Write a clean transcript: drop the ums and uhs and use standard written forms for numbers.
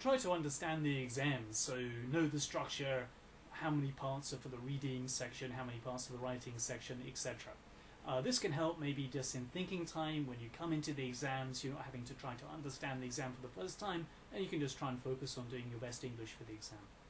try to understand the exams, so know the structure, how many parts are for the reading section, how many parts for the writing section, etc. This can help maybe just in thinking time when you come into the exams. You're not having to try to understand the exam for the first time, and you can just try and focus on doing your best English for the exam.